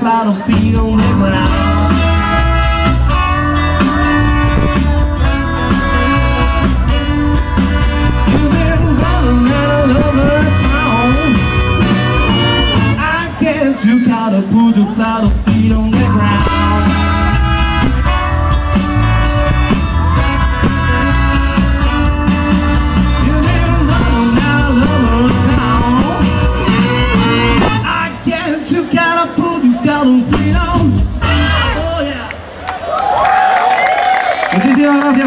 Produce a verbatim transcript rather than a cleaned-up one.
flat or feet on the ground. You've been running all over town. I guess you gotta put your flat or feet on the ground. You gotta put, you gotta